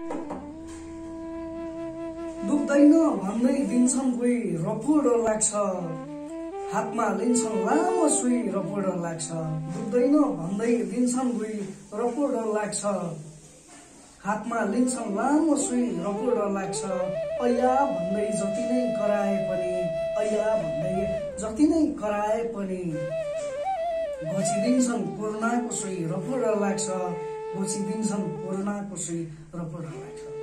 दुख्दैन भन्दै दिन्छन् कोही रफू डर लाग्छ, हातमा लिन्छन् लामो सुई रफू डर लाग्छ। दुख्दैन भन्दै दिन्छन् कोही रफू डर लाग्छ, हातमा लिन्छन् लामो सुई रफू डर लाग्छ। ऐया भन्दै जति नै कराए पनि, ऐया भन्दै जति नै कराए पनि घोचिदिन्छन् कोरोनाको सुई रफू डर लाग्छ, घोचिदिन्छन् कोरोनाको सुई रफू डर लाग्छ।